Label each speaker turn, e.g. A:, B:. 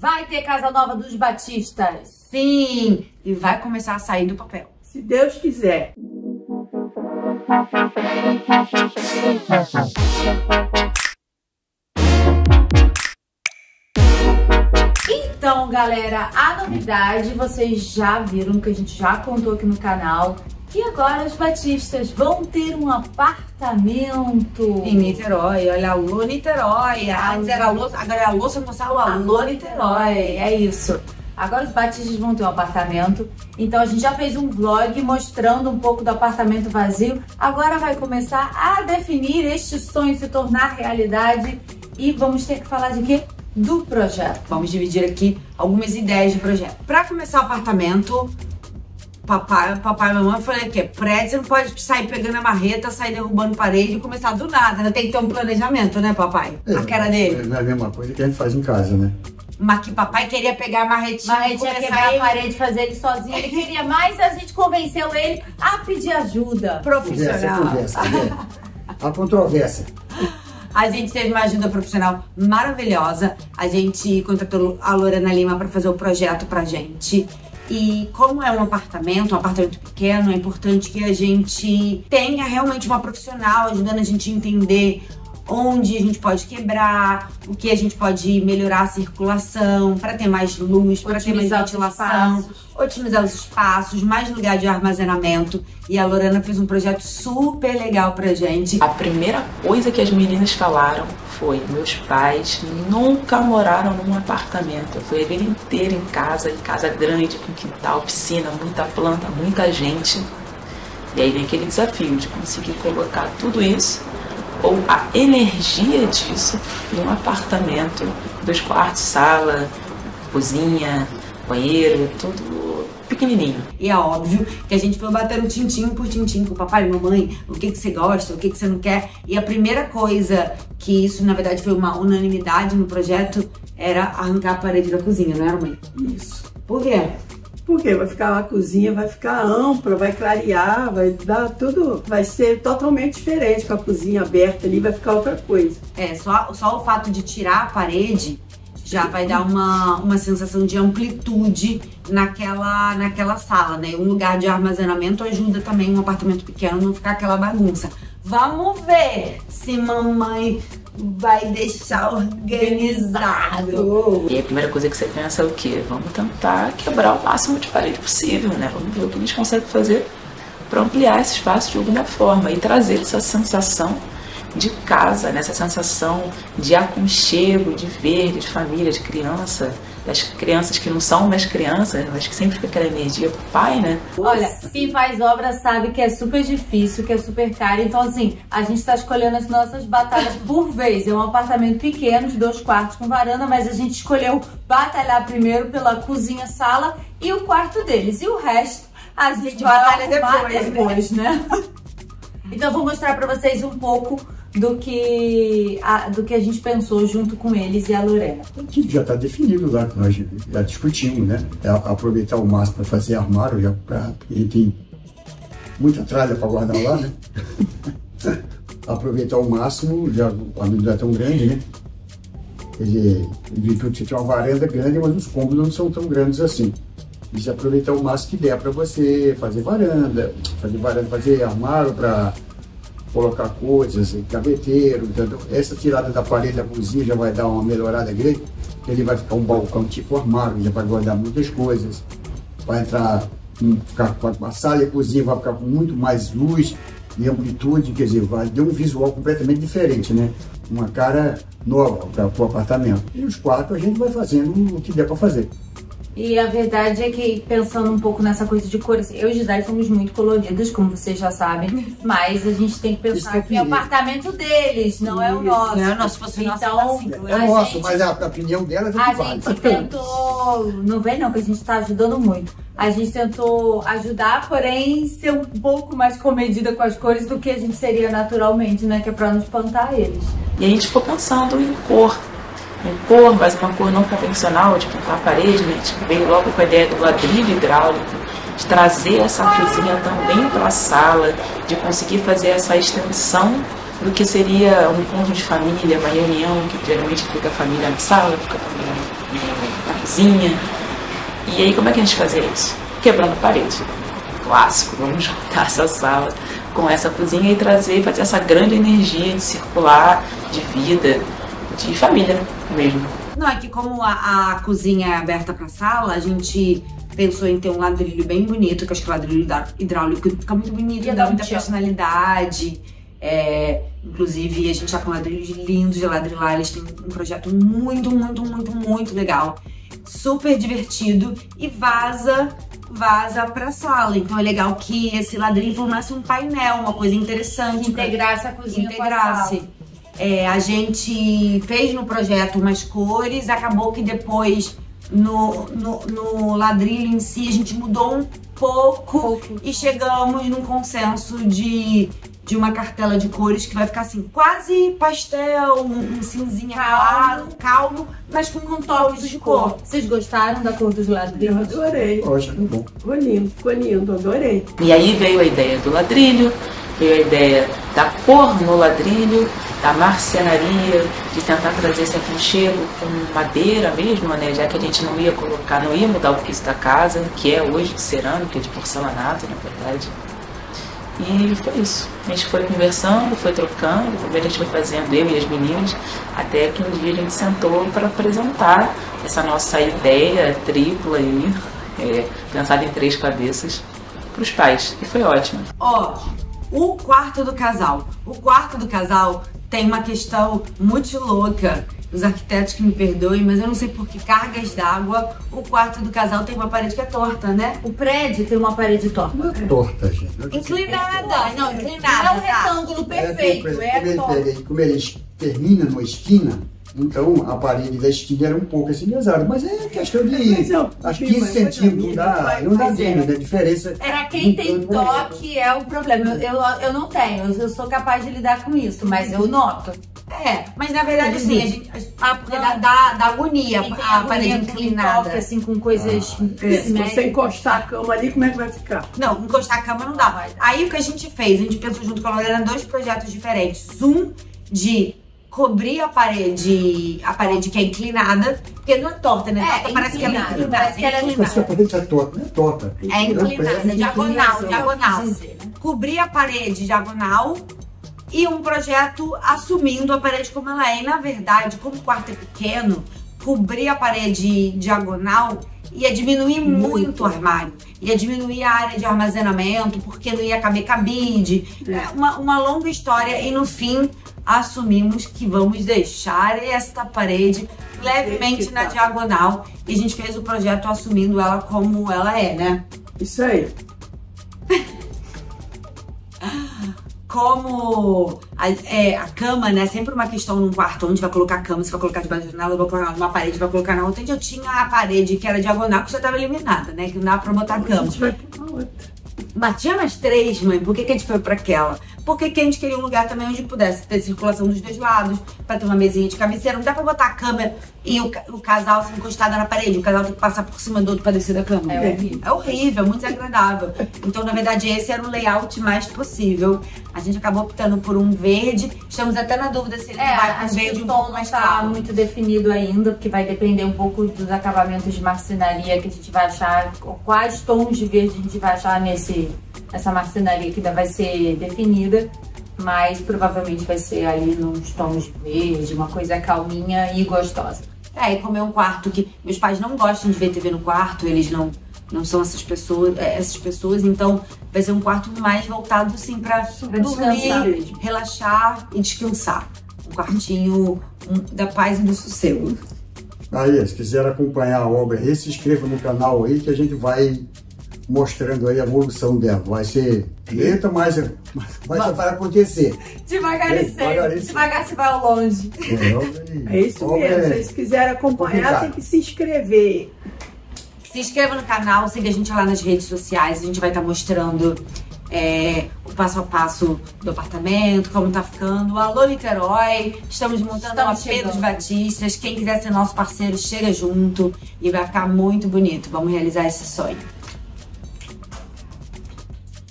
A: Vai ter casa nova dos Batistas.
B: Sim, e vai começar a sair do papel.
C: Se Deus quiser.
A: Então, galera, a novidade, vocês já viram que a gente já contou aqui no canal, que agora os Batistas vão ter um apartamento
B: Em Niterói, olha, alô Niterói. Antes era alô, agora é alô São Gonçalo, alô Niterói.
A: É isso. Agora os Batistas vão ter um apartamento. Então a gente já fez um vlog mostrando um pouco do apartamento vazio. Agora vai começar a definir este sonho se tornar realidade. E vamos ter que falar de quê? Do projeto.
B: Vamos dividir aqui algumas ideias de projeto. Para começar o apartamento, papai e mamãe falaram que prédio você não pode sair pegando a marreta, sair derrubando parede e começar do nada, né? Tem que ter um planejamento, né, papai? A cara dele.
D: É a mesma coisa que a gente faz em casa, né?
B: Mas que papai queria pegar a marretinha e
A: Marretinha quebrar a parede e fazer ele sozinho. Ele queria mais, a gente convenceu ele a pedir ajuda.
B: Profissional.
D: Conversa, né? A controvérsia.
B: A gente teve uma ajuda profissional maravilhosa. A gente contratou a Lorena Lima para fazer o projeto pra gente. E como é um apartamento pequeno, é importante que a gente tenha realmente uma profissional ajudando a gente a entender onde a gente pode quebrar, o que a gente pode melhorar a circulação, para ter mais luz, para ter mais ventilação, otimizar os espaços, mais lugar de armazenamento. E a Lorena fez um projeto super legal pra gente.
E: A primeira coisa que as meninas falaram foi: meus pais nunca moraram num apartamento. Foi a vida inteira em casa grande, com quintal, piscina, muita planta, muita gente. E aí vem aquele desafio de conseguir colocar tudo isso, ou a energia disso, num apartamento, 2 quartos, sala, cozinha, banheiro, tudo pequenininho.
B: E é óbvio que a gente foi batendo tintim por tintim com o papai e mamãe, o que você gosta, o que você não quer. E a primeira coisa que isso, na verdade, foi uma unanimidade no projeto, era arrancar a parede da cozinha, não era, mãe?
C: Isso.
B: Por quê?
C: Porque vai ficar a cozinha, vai ficar ampla, vai clarear, vai dar tudo, vai ser totalmente diferente com a cozinha aberta ali, vai ficar outra coisa.
B: É, só o fato de tirar a parede já vai dar uma sensação de amplitude naquela sala, né? Um lugar de armazenamento ajuda também um apartamento pequeno não ficar aquela bagunça. Vamos ver se mamãe vai deixar organizado.
E: E a primeira coisa que você pensa é o quê? Vamos tentar quebrar o máximo de parede possível, né? Vamos ver o que a gente consegue fazer para ampliar esse espaço de alguma forma e trazer essa sensação de casa, né? Essa sensação de aconchego, de verde, de família, de criança, das crianças que não são mais crianças, mas que sempre fica aquela energia pro pai, né?
A: Olha, quem faz obra sabe que é super difícil, que é super caro. Então, assim, a gente tá escolhendo as nossas batalhas por vez. É um apartamento pequeno, de 2 quartos com varanda, mas a gente escolheu batalhar primeiro pela cozinha, sala e o quarto deles. E o resto, a gente vai depois, né? Então, eu vou mostrar pra vocês um pouco do que a gente pensou junto com eles e a Lorena.
D: Que já está definido lá, que nós já discutimos, né? É aproveitar o máximo para fazer armário, já porque ele tem muita tralha para guardar lá, né? Aproveitar o máximo, já a medida não é tão grande, né? Quer dizer, em virtude de ter uma varanda grande, mas os cômodos não são tão grandes assim. E se aproveitar o máximo que der para você fazer fazer armário para colocar coisas, gaveteiro, entendeu? Essa tirada da parede da cozinha já vai dar uma melhorada grande. Ele vai ficar um balcão tipo armário, já vai guardar muitas coisas. Vai entrar, ficar com a sala e a cozinha vai ficar com muito mais luz e amplitude, quer dizer, vai ter um visual completamente diferente, né? Uma cara nova para o apartamento. E os quartos a gente vai fazendo o que der para fazer.
A: E a verdade é que, pensando um pouco nessa coisa de cores, eu e Gisele somos muito coloridas, como vocês já sabem, mas a gente tem que pensar que é o apartamento deles, não é o nosso.
B: Não é o nosso, se fosse o nosso,
A: então,
D: é o nosso, mas a opinião delas é que
A: a
D: vale.
A: gente tentou, não vem não, que a gente tá ajudando muito. A gente tentou ajudar, porém ser um pouco mais comedida com as cores do que a gente seria naturalmente, né? Que é pra não espantar eles.
E: E a gente ficou pensando em cor, mas uma cor não convencional, de pintar a parede, né? A gente veio logo com a ideia do ladrilho hidráulico, de trazer essa cozinha também para a sala, de conseguir fazer essa extensão do que seria um encontro de família, uma reunião, que geralmente fica a família na sala, fica a família na cozinha. E aí como é que a gente fazia isso? Quebrando a parede. Clássico, vamos juntar essa sala com essa cozinha e fazer essa grande energia de circular, de vida, de família mesmo.
B: Não, é que como a cozinha é aberta pra sala, a gente pensou em ter um ladrilho bem bonito, que eu acho que o ladrilho hidráulico fica muito bonito, dá muita personalidade. Inclusive, a gente tá com ladrilhos lindos de ladrilar, eles têm um projeto muito legal, super divertido e vaza pra sala. Então é legal que esse ladrilho formasse um painel, uma coisa interessante.
A: Integrasse a cozinha com a sala.
B: A gente fez no projeto umas cores, acabou que depois no ladrilho em si a gente mudou um pouco e chegamos num consenso de uma cartela de cores que vai ficar assim, quase pastel, um cinzinha calmo, mas com um toque de cor.
A: Vocês gostaram da cor dos ladrilhos?
C: Eu adorei.
D: Poxa, que bom.
C: Ficou lindo, adorei.
E: E aí veio a ideia do ladrilho, veio a ideia da cor no ladrilho, da marcenaria, de tentar trazer esse aconchego com madeira mesmo, né? Já que a gente não ia mudar o piso da casa, que é hoje de cerâmica, de porcelanato, na verdade. E foi isso. A gente foi conversando, foi trocando, primeiro a gente foi fazendo, eu e as meninas, até que um dia a gente sentou para apresentar essa nossa ideia tripla aí, pensada em 3 cabeças, para os pais. E foi ótimo.
B: O quarto do casal. O quarto do casal tem uma questão muito louca. Os arquitetos que me perdoem, mas eu não sei por que cargas d'água o quarto do casal tem uma parede que é torta, né?
A: O prédio tem uma parede torta.
D: Não é torta, gente.
B: Inclinada. Não, inclinada.
A: Não é um retângulo perfeito, torta.
D: Como ele termina numa esquina, então a parede da esquina era um pouco assim pesada. Mas é questão de acho que 15 centímetros, não dá dentro, da diferença.
A: Pra quem tem toque é o problema. Eu não tenho, eu sou capaz de lidar com isso, mas eu noto.
B: Mas na verdade assim, porque dá agonia a parede inclinada.
A: Toque, assim, com coisas...
C: Se você encostar a cama ali, como é que vai ficar?
B: Não, encostar a cama não dá. Aí o que a gente fez? A gente pensou junto com a Lorena 2 projetos diferentes. Um de cobrir a parede que é inclinada, porque não é torta, né? Torta parece que é inclinada.
A: Parece que ela é inclinada.
D: A parede é torta, não é torta.
B: É inclinada, diagonal. Cobrir a parede diagonal e um projeto assumindo a parede como ela é. E na verdade, como o quarto é pequeno, cobrir a parede diagonal ia diminuir muito o armário. Ia diminuir a área de armazenamento, porque não ia caber cabide. Uma longa história e no fim assumimos que vamos deixar esta parede levemente na diagonal. E a gente fez o projeto assumindo ela como ela é, né?
C: Isso aí.
B: Como a cama, né, sempre uma questão num quarto, onde vai colocar a cama, se vai colocar debaixo da janela, vai colocar numa parede, vai colocar na outra. Eu tinha a parede que era diagonal, que já estava eliminada, né, que não dava pra botar a cama.
C: A gente vai pra outra.
B: Mas tinha mais 3, mãe, por que a gente foi pra aquela? Porque a gente queria um lugar também onde pudesse ter circulação dos 2 lados, pra ter uma mesinha de cabeceira. Não dá pra botar a cama e o casal assim, encostado na parede, o casal tem que passar por cima do outro pra descer da cama.
A: É horrível.
B: É horrível, muito desagradável. Então, na verdade, esse era o layout mais possível. A gente acabou optando por um verde. Estamos até na dúvida se ele vai com verde um pouco mais claro.
A: O tom não tá muito definido ainda, porque vai depender um pouco dos acabamentos de marcenaria que a gente vai achar, quais tons de verde a gente vai achar nessa marcenaria que ainda vai ser definida, mas provavelmente vai ser ali nos tons de verde, uma coisa calminha e gostosa.
B: E como é um quarto que meus pais não gostam de ver TV no quarto, eles não são essas pessoas, então vai ser um quarto mais voltado assim pra dormir, relaxar e descansar. Um quartinho da paz e do sossego.
D: Aí, se quiser acompanhar a obra aí, se inscreva no canal aí que a gente vai mostrando aí a evolução dela. Vai ser lenta, mas vai acontecer.
A: Devagarinho, devagar se vai ao longe.
C: É isso mesmo. Se vocês quiserem acompanhar, tem que se inscrever.
B: Se inscreva no canal, siga a gente lá nas redes sociais. A gente vai estar mostrando o passo a passo do apartamento, como tá ficando. Alô, Niterói! Estamos montando o AP dos Batistas. Quem quiser ser nosso parceiro, chega junto e vai ficar muito bonito. Vamos realizar esse sonho.